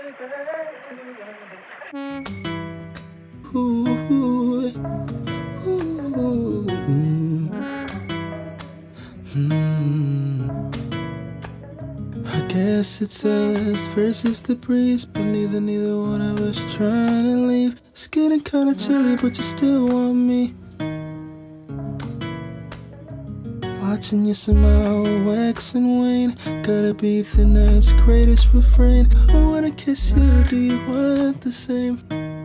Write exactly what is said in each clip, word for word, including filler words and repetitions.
Ooh, ooh, ooh, mm. Mm. I guess it's us versus the breeze, but neither, neither one of us trying to leave. It's getting kinda chilly, but you still want me. Watching you somehow wax and wane. Gotta be the night's greatest refrain. I wanna kiss you, do you want the same?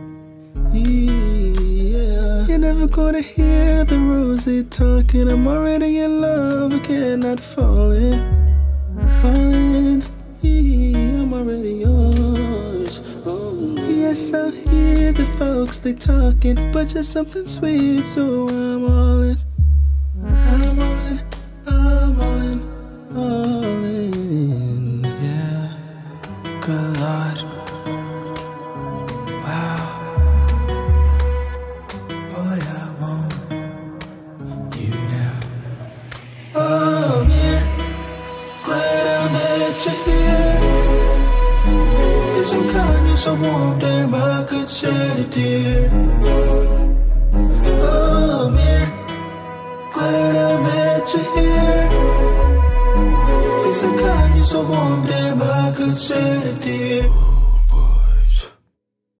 Yeah. You're never gonna hear the rosy talking. I'm already in love again, not falling. Falling, yeah, I'm already yours. Oh. Yes, I hear the folks, they talking, but just something sweet, so I'm all in. I'm all in, I'm all in, all in, yeah. Good Lord, wow. Boy, I want you now. Oh, yeah, glad I met you here. You're so kind, you're so warm, damn, I could shed a tear. Oh, yeah, glad I met you here. You're so kind, you're so warm, damn, I could shed a tear.